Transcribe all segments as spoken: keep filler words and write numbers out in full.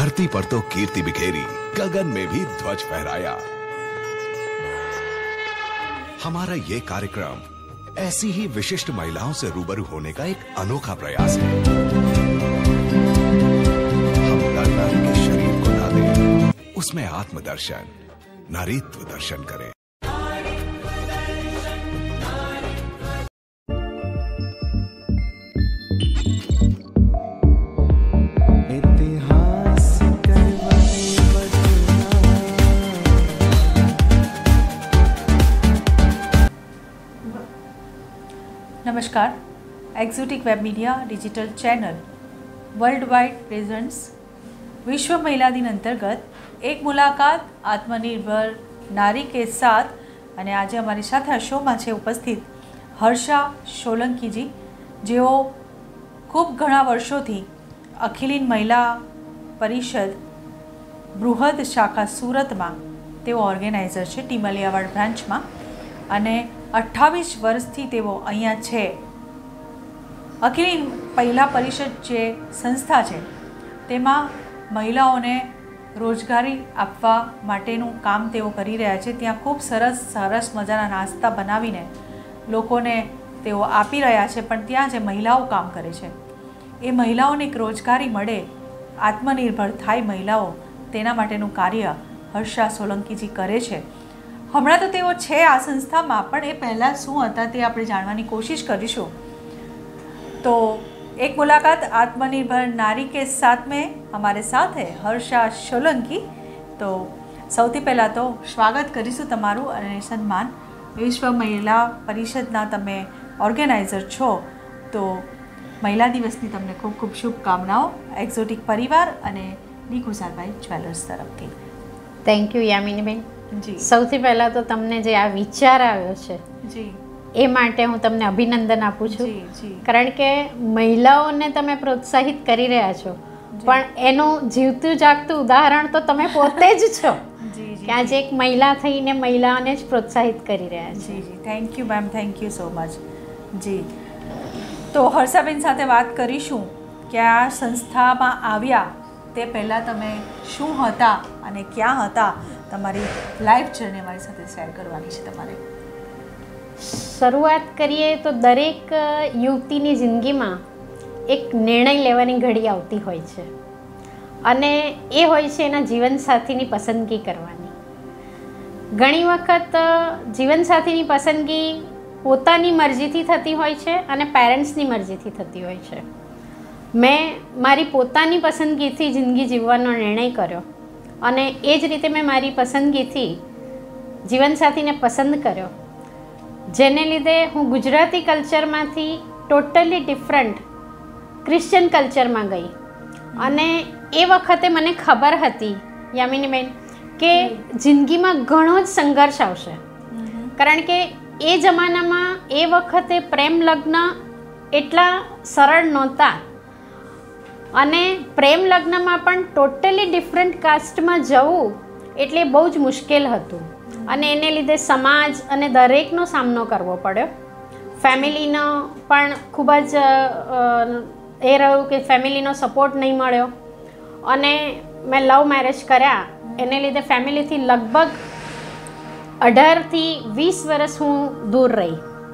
धरती पर तो कीर्ति बिखेरी, गगन में भी ध्वज फहराया। हमारा ये कार्यक्रम ऐसी ही विशिष्ट महिलाओं से रूबरू होने का एक अनोखा प्रयास है। हम नर नारी के शरीर को ना दें, उसमें आत्मदर्शन, नारीत्व दर्शन करें। नमस्कार, exotic web media digital channel world wide presents विश्व महिला दिन अंतर्गत एक मुलाकात आत्मनिर्भर नारी के साथ અને આજે અમારી સાથે આ શોમાં છે ઉપસ્થિત હર્ષા સોલંકીજી, જેઓ ખૂબ ઘણા વર્ષોથી અખિલીન મહિલા પરિષદ બૃહદ શાખા સુરતમાં તેઓ ઓર્ગેનાઇઝર છે, ટીમલિયાવાડ બ્રાન્ચમાં, અને અઠ્ઠાવીસ વર્ષથી તેઓ અહીંયા છે। અખિલીન મહિલા પરિષદ જે સંસ્થા છે તેમાં મહિલાઓને રોજગારી આપવા માટેનું કામ તેઓ કરી રહ્યા છે। ત્યાં ખૂબ સરસ સરસ મજાના નાસ્તા બનાવીને લોકોને તેઓ આપી રહ્યા છે, પણ ત્યાં જે મહિલાઓ કામ કરે છે એ મહિલાઓને એક રોજગારી મળે, આત્મનિર્ભર થાય મહિલાઓ, તેના માટેનું કાર્ય હર્ષા સોલંકીજી કરે છે। હમણાં તો તેઓ છે આ સંસ્થામાં, પણ એ પહેલાં શું હતા તે આપણે જાણવાની કોશિશ કરીશું। તો एक मुलाकात आत्मनिर्भर नारी के साथ में हमारे साथ है हर्षा सोलंकी। तो સૌથી પહેલાં તો સ્વાગત કરીશું તમારું અને સન્માન। વિશ્વ મહિલા પરિષદના તમે ઓર્ગેનાઇઝર છો, તો મહિલા દિવસની તમને ખૂબ ખૂબ શુભકામનાઓ એક્ઝોટિક પરિવાર અને ડી ખુશાલભાઈ જ્વેલર્સ તરફથી। થેન્ક યુ યામિનીબેન। જી, સૌથી પહેલાં તો તમને જે આ વિચાર આવ્યો છે જી એ માટે હું તમને અભિનંદન આપું છું, જી જી કારણ કે મહિલાઓને તમે પ્રોત્સાહિત કરી રહ્યા છો, પણ એનું જીવતું જાગતું ઉદાહરણ તો તમે પોતે જ છો જી જી કે આજે એક મહિલા થઈને મહિલાઓને જ પ્રોત્સાહિત કરી રહ્યા છો। જી જી thank you ma'am, thank you so much. જી, તો હર્ષાબેન સાથે વાત કરીશું કે આ સંસ્થામાં આવ્યા તે પહેલાં તમે શું હતા અને ક્યાં હતા, તમારી લાઈફ જર્ની અમારી સાથે શેર કરવાની છે તમારે। શરૂઆત કરીએ તો દરેક યુવતીની જિંદગીમાં એક નિર્ણય લેવાની ઘડી આવતી હોય છે, અને એ હોય છે એના જીવનસાથીની પસંદગી કરવાની। ઘણી વખત જીવનસાથીની પસંદગી પોતાની મરજીથી થતી હોય છે અને પેરેન્ટ્સની મરજીથી થતી હોય છે। મેં મારી પોતાની પસંદગીથી જિંદગી જીવવાનો નિર્ણય કર્યો, અને એ જ રીતે મેં મારી પસંદગીથી જીવનસાથીને પસંદ કર્યો, જેને લીધે હું ગુજરાતી કલ્ચરમાંથી ટોટલી ડિફરન્ટ ક્રિશ્ચિયન કલ્ચરમાં ગઈ। અને એ વખતે મને ખબર હતી યામિનીબેન કે જિંદગીમાં ઘણો જ સંઘર્ષ આવશે, કારણ કે એ જમાનામાં એ વખતે પ્રેમ લગ્ન એટલા સરળ નહોતા, અને પ્રેમ લગ્નમાં પણ ટોટલી ડિફરન્ટ કાસ્ટમાં જવું એટલે બહુ જ મુશ્કેલ હતું, અને એને લીધે સમાજ અને દરેકનો સામનો કરવો પડ્યો। ફેમિલીનો પણ ખૂબ જ એ રહ્યું કે ફેમિલીનો સપોર્ટ નહીં મળ્યો, અને મેં લવ મેરેજ કર્યા, એને લીધે ફેમિલીથી લગભગ અઢારથી વીસ વર્ષ હું દૂર રહી।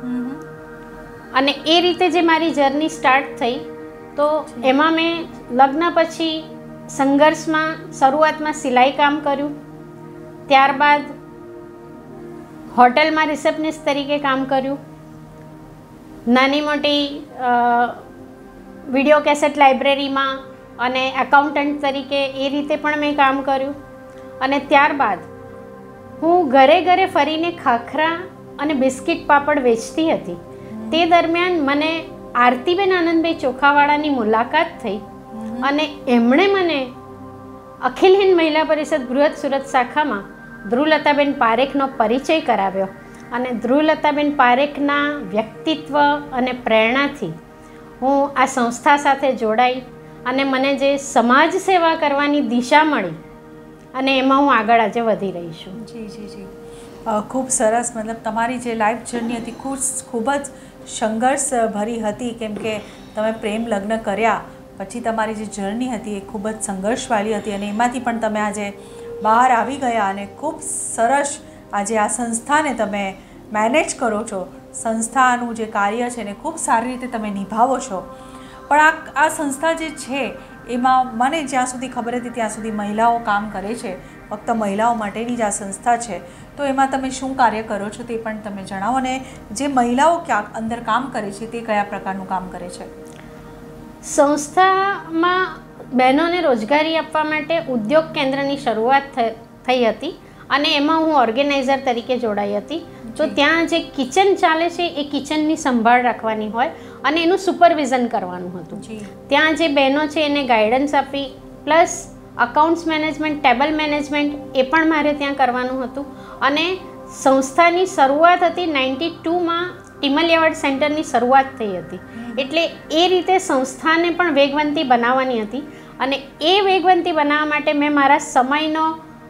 અને એ રીતે જે મારી જર્ની સ્ટાર્ટ થઈ, તો એમાં મેં લગ્ન પછી સંઘર્ષમાં શરૂઆતમાં સિલાઈ કામ કર્યું, ત્યારબાદ હોટલમાં રિસેપ્શનિસ્ટ તરીકે કામ કર્યું, નાની મોટી વિડીયો કેસેટ લાઇબ્રેરીમાં અને એકાઉન્ટન્ટ તરીકે એ રીતે પણ મેં કામ કર્યું, અને ત્યારબાદ હું ઘરે ઘરે ફરીને ખાખરા અને બિસ્કિટ પાપડ વેચતી હતી। તે દરમિયાન મને આરતીબેન આનંદભાઈ ચોખાવાળાની મુલાકાત થઈ, અને એમણે મને અખિલ હિન્દ મહિલા પરિષદ બૃહદ સુરત શાખામાં ધ્રુવલતાબેન પારેખનો પરિચય કરાવ્યો, અને ધ્રુવલતાબેન પારેખના વ્યક્તિત્વ અને પ્રેરણાથી હું આ સંસ્થા સાથે જોડાઈ, અને મને જે સમાજ સેવા કરવાની દિશા મળી, અને એમાં હું આગળ આજે વધી રહી છું। જી જી જી ખૂબ સરસ। મતલબ તમારી જે લાઈફ જર્ની હતી ખૂબ ખૂબ જ સંઘર્ષ ભરી હતી, કેમ કે તમે પ્રેમ લગ્ન કર્યા, પછી તમારી જે જર્ની હતી એ ખૂબ જ સંઘર્ષવાળી હતી અને એમાંથી પણ તમે આજે બહાર આવી ગયા અને ખૂબ સરસ આજે આ સંસ્થાને તમે મેનેજ કરો છો, સંસ્થાનું જે કાર્ય છે એને ખૂબ સારી રીતે તમે નિભાવો છો. પણ આ આ સંસ્થા જે છે એમાં મને જ્યાં સુધી ખબર હતી ત્યાં સુધી મહિલાઓ કામ કરે છે, ફક્ત મહિલાઓ માટેની જ આ સંસ્થા છે. તો એમાં તમે શું કાર્ય કરો છો તે પણ તમે જણાવો, અને જે મહિલાઓ ક્યાં અંદર કામ કરે છે તે કયા પ્રકારનું કામ કરે છે? સંસ્થામાં બહેનોને રોજગારી આપવા માટે ઉદ્યોગ કેન્દ્રની શરૂઆત થઈ હતી અને એમાં હું ઓર્ગેનાઇઝર તરીકે જોડાઈ હતી. તો ત્યાં જે કિચન ચાલે છે એ કિચનની સંભાળ રાખવાની હોય અને એનું સુપરવિઝન કરવાનું હતું. ત્યાં જે બહેનો છે એને ગાઈડન્સ આપી, plus accounts management, table management એ પણ મારે ત્યાં કરવાનું હતું. અને સંસ્થાની શરૂઆત હતી નાઇન્ટી ટુમાં ટિમલિયાવાડ સેન્ટરની શરૂઆત થઈ હતી. એટલે એ રીતે સંસ્થાને પણ વેગવંતી બનાવવાની હતી અને એ વેગવંતી બનાવવા માટે મેં મારા સમયનો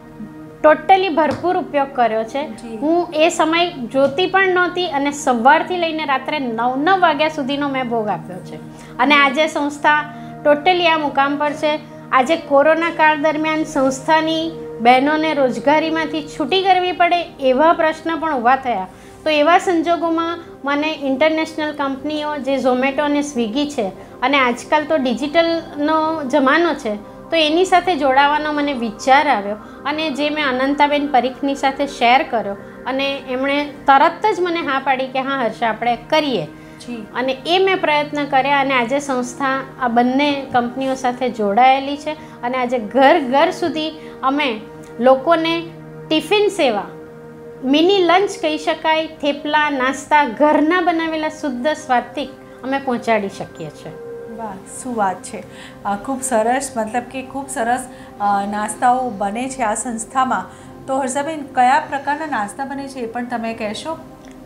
ટોટલી ભરપૂર ઉપયોગ કર્યો છે. હું એ સમય જોતી પણ નહોતી અને સવારથી લઈને રાત્રે નવ નવ વાગ્યા સુધીનો મેં ભોગ આપ્યો છે. અને આજે સંસ્થા ટોટલી આ મુકામ પર છે. આજે કોરોના કાળ દરમિયાન સંસ્થાની બહેનોને રોજગારીમાંથી છૂટી કરવી પડે એવા પ્રશ્ન પણ ઊભા થયા. તો એવા સંજોગોમાં મને ઇન્ટરનેશનલ કંપનીઓ જે ઝોમેટો અને સ્વિગી છે અને આજકાલ તો ડિજિટલનો જમાનો છે, તો એની સાથે જોડાવાનો મને વિચાર આવ્યો અને જે મેં અનંતાબેન પરીખની સાથે શેર કર્યો અને એમણે તરત જ મને હા પાડી કે હા હર્ષા આપણે કરીએ. અને એ મેં પ્રયત્ન કર્યા અને આજે સંસ્થા આ બંને કંપનીઓ સાથે જોડાયેલી છે અને આજે ઘર ઘર સુધી અમે લોકોને ટિફિન સેવા, મિની લંચ કહી શકાય, થેપલા, નાસ્તા ઘરના બનાવેલા શુદ્ધ સ્વાદિક અમે પહોંચાડી શકીએ છીએ. વાહ, શું વાત છે! ખૂબ સરસ, મતલબ કે ખૂબ સરસ નાસ્તાઓ બને છે આ સંસ્થામાં. તો હર્ષાબેન, કયા પ્રકારના નાસ્તા બને છે એ પણ તમે કહેશો?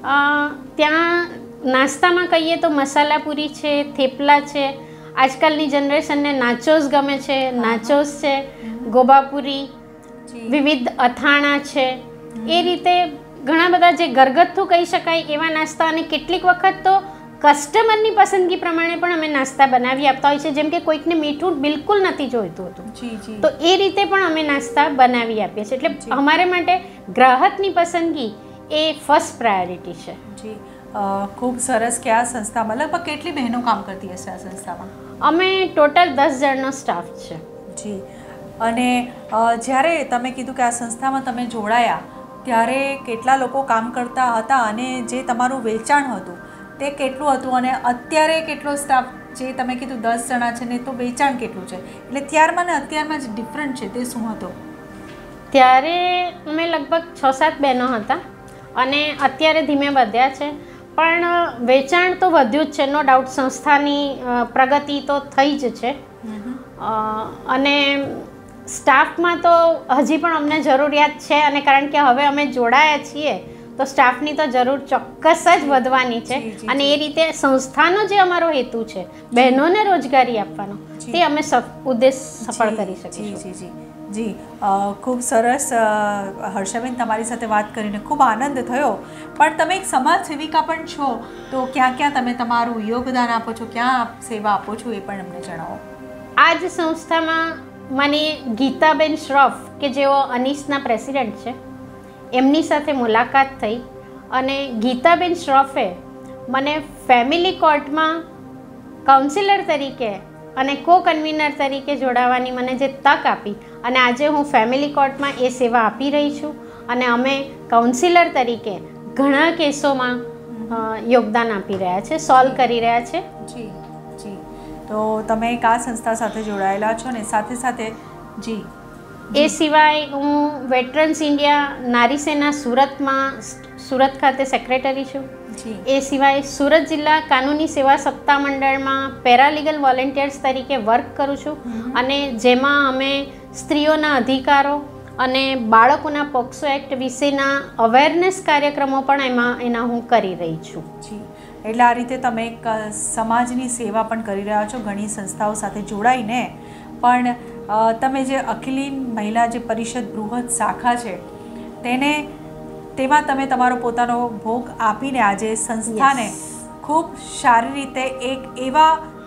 ત્યાં નાસ્તામાં કહીએ તો મસાલા પૂરી છે, થેપલા છે, આજકાલની જનરેશનને નાચોસ ગમે છે, નાચોસ છે, ગોબાપુરી, વિવિધ અથાણા છે. એ રીતે ઘણા બધા જે ઘરગથ્થુ કહી શકાય એવા નાસ્તા, અને કેટલીક વખત તો કસ્ટમરની પસંદગી પ્રમાણે પણ અમે નાસ્તા બનાવી આપતા હોય છે. જેમ કે કોઈકને મીઠું બિલકુલ નથી જોઈતું હતું, તો એ રીતે પણ અમે નાસ્તા બનાવી આપીએ છીએ. એટલે અમારે માટે ગ્રાહકની પસંદગી એ ફર્સ્ટ પ્રાયોરિટી છે. જી, ખૂબ સરસ. કે આ સંસ્થામાં લગભગ કેટલી બહેનો કામ કરતી હશે આ સંસ્થામાં? અમે ટોટલ દસ જણનો સ્ટાફ છે. જી. અને જ્યારે તમે કીધું કે આ સંસ્થામાં તમે જોડાયા ત્યારે કેટલા લોકો કામ કરતા હતા અને જે તમારું વેચાણ હતું તે કેટલું હતું, અને અત્યારે કેટલો સ્ટાફ? જે તમે કીધું દસ જણા છે ને, તો વેચાણ કેટલું છે? એટલે ત્યારમાં ને અત્યારમાં જે ડિફરન્ટ છે તે શું હતો? ત્યારે અમે લગભગ છ સાત બહેનો હતા અને અત્યારે ધીમે વધ્યા છે, પણ વેચાણ તો વધ્યું જ છે, નો ડાઉટ. સંસ્થાની પ્રગતિ તો થઈ જ છે અને સ્ટાફમાં તો હજી પણ અમને જરૂરિયાત છે. અને કારણ કે હવે અમે જોડાયા છીએ તો સ્ટાફની તો જરૂર ચોક્કસ જ વધવાની છે. અને એ રીતે સંસ્થાનો જે અમારો હેતુ છે બહેનોને રોજગારી આપવાનો, તે અમે ઉદ્દેશ સફળ કરી શકીશું. જી જી જી ખૂબ સરસ. હર્ષાબેન, તમારી સાથે વાત કરીને ખૂબ આનંદ થયો. પણ તમે એક સમાજ સેવિકા પણ છો, તો ક્યાં ક્યાં તમે તમારું યોગદાન આપો છો, ક્યાં સેવા આપો છો એ પણ અમને જણાવો. આ જ સંસ્થામાં મને ગીતાબેન શ્રોફ, કે જેઓ અનીસના પ્રેસિડેન્ટ છે, એમની સાથે મુલાકાત થઈ અને ગીતાબેન શ્રોફે મને ફેમિલી કોર્ટમાં કાઉન્સિલર તરીકે અને કો કન્વીનર તરીકે જોડાવાની મને જે તક આપી, અને આજે હું ફેમિલી કોર્ટમાં એ સેવા આપી રહી છું અને અમે કાઉન્સિલર તરીકે ઘણા કેસોમાં યોગદાન આપી રહ્યા છે, સોલ્વ કરી રહ્યા છે. જી જી તો તમે એક આ સંસ્થા સાથે જોડાયેલા છો ને સાથે સાથે જી એ સિવાય હું વેટરન્સ ઇન્ડિયા નારી સેના સુરતમાં સુરત ખાતે સેક્રેટરી છું. એ સિવાય સુરત જિલ્લા કાનૂની સેવા સત્તા મંડળમાં પેરાલીગલ વોલેન્ટિયર્સ તરીકે વર્ક કરું છું અને જેમાં અમે સ્ત્રીઓના અધિકારો અને બાળકોના પોક્સો એક્ટ વિશેના અવેરનેસ કાર્યક્રમો પણ એમાં એના હું કરી રહી છું. જી, એટલે આ રીતે તમે એક સમાજની સેવા પણ કરી રહ્યા છો ઘણી સંસ્થાઓ સાથે જોડાઈને. પણ તમે જે અખિલીન મહિલા જે પરિષદ બૃહદ શાખા છે તેને તેમાં તમે તમારો પોતાનો ભોગ આપીને આજે સંસ્થાને ખૂબ સારી રીતે એક એવા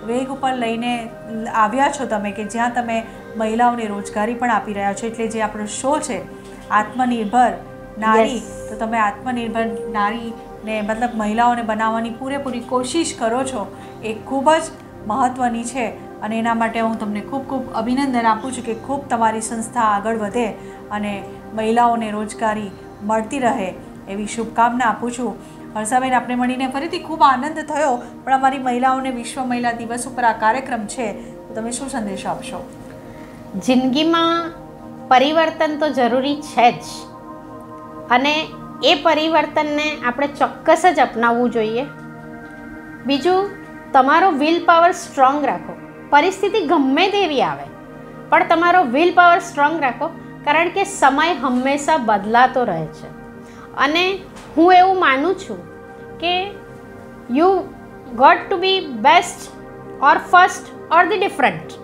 વેગ ઉપર લઈને આવ્યા છો તમે, કે જ્યાં તમે મહિલાઓને રોજગારી પણ આપી રહ્યા છો. એટલે જે આપણો શો છે આત્મનિર્ભર નારી, તો તમે આત્મનિર્ભર નારીને મતલબ મહિલાઓને બનાવવાની પૂરેપૂરી કોશિશ કરો છો, એ ખૂબ જ મહત્ત્વની છે. અને એના માટે હું તમને ખૂબ ખૂબ અભિનંદન આપું છું કે ખૂબ તમારી સંસ્થા આગળ વધે અને મહિલાઓને રોજગારી મળતી રહે એવી શુભકામના આપું છું. હર્ષાબેન, આપણે મળીને ફરીથી ખૂબ આનંદ થયો, પણ અમારી મહિલાઓને વિશ્વ મહિલા દિવસ ઉપર આ કાર્યક્રમ છે, તો તમે શું સંદેશો આપશો? જિંદગીમાં પરિવર્તન તો જરૂરી છે જ, અને એ પરિવર્તનને આપણે ચોક્કસ જ અપનાવવું જોઈએ. બીજું, તમારો વિલ પાવર સ્ટ્રોંગ રાખો. પરિસ્થિતિ ગમે તેવી આવે પણ તમારો વિલ પાવર સ્ટ્રોંગ રાખો, કારણ કે સમય હંમેશા બદલાતો રહે છે. અને હું એવું માનું છું કે you got to be best or first or the different.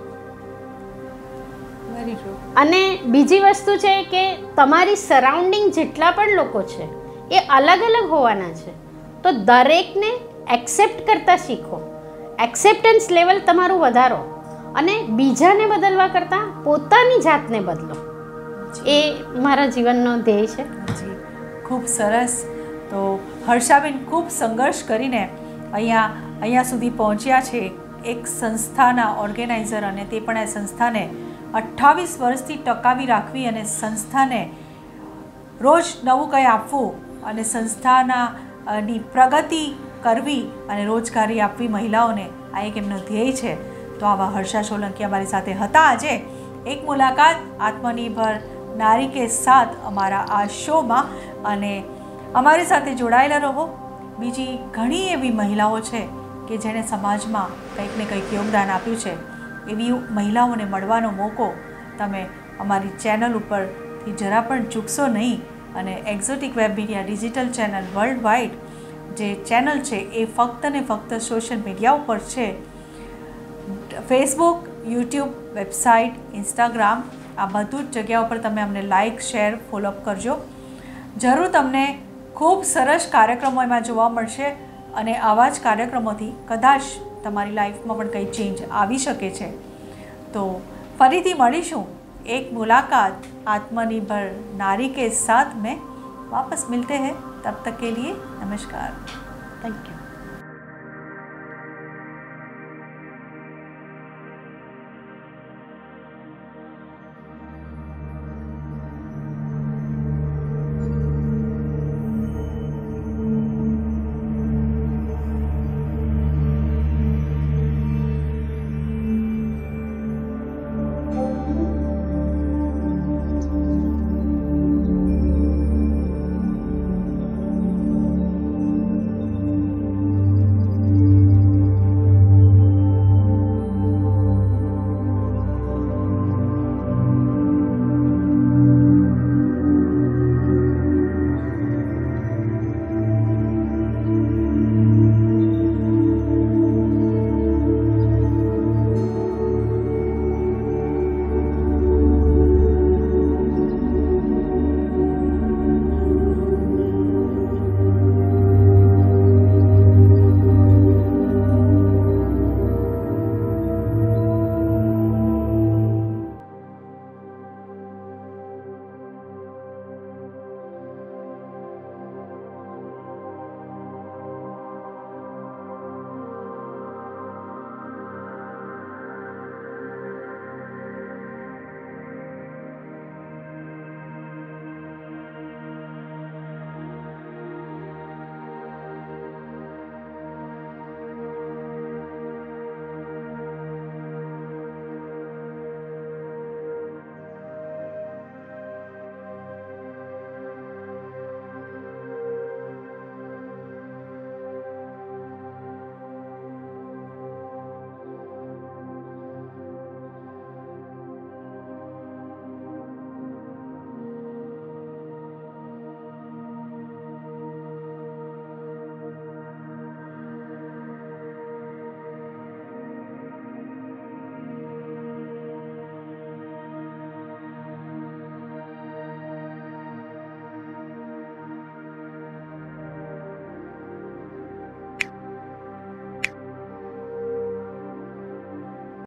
Very true. અને બીજી વસ્તુ છે કે તમારી સરાઉન્ડિંગ જેટલા પણ લોકો છે એ અલગ અલગ હોવાના છે, તો દરેકને એક્સેપ્ટ કરતાં શીખો. એક્સેપ્ટન્સ લેવલ તમારું વધારો અને બીજાને બદલવા કરતાં પોતાની જાતને બદલો, એ મારા જીવનનો ધ્યેય છે. જી, ખૂબ સરસ. તો હર્ષાબેન ખૂબ સંઘર્ષ કરીને અહીંયા અહીંયા સુધી પહોંચ્યા છે, એક સંસ્થાના ઓર્ગેનાઇઝર, અને તે પણ આ સંસ્થાને અઠ્ઠાવીસ વર્ષથી ટકાવી રાખવી અને સંસ્થાને રોજ નવું કંઈ આપવું અને સંસ્થાના ની પ્રગતિ કરવી અને રોજગારી આપવી મહિલાઓને, આ એક એમનો ધ્યેય છે. તો આવા હર્ષા સોલંકી અમારી સાથે હતા આજે એક મુલાકાત આત્મનિર્ભર નારી કે સાથ અમારા આ શોમાં. અને અમારી સાથે જોડાયેલા રહો. બીજી ઘણી એવી મહિલાઓ છે કે જેણે સમાજમાં કંઈક ને કંઈક યોગદાન આપ્યું છે, એવી મહિલાઓને મળવાનો મોકો તમે અમારી ચેનલ ઉપરથી જરા પણ ચૂકશો નહીં. અને exotic web media digital channel world wide જે ચેનલ છે એ ફક્ત ને ફક્ત સોશિયલ મીડિયા ઉપર છે. ફેસબુક, યુટ્યુબ, વેબસાઇટ, ઇન્સ્ટાગ્રામ, આ બધું જ જગ્યા ઉપર તમે અમને લાઇક, શેર, ફોલોઅપ કરજો. જરૂર તમને ખૂબ સરસ કાર્યક્રમો એમાં જોવા મળશે, અને આવા જ કાર્યક્રમોથી કદાચ તમારી લાઈફમાં પણ કંઈ ચેન્જ આવી શકે છે. તો ફરીથી મળીશું एक मुलाकात आत्मनिर्भर नारी के साथ में वापस मिलते हैं. तब तक के लिए नमस्कार. Thank you.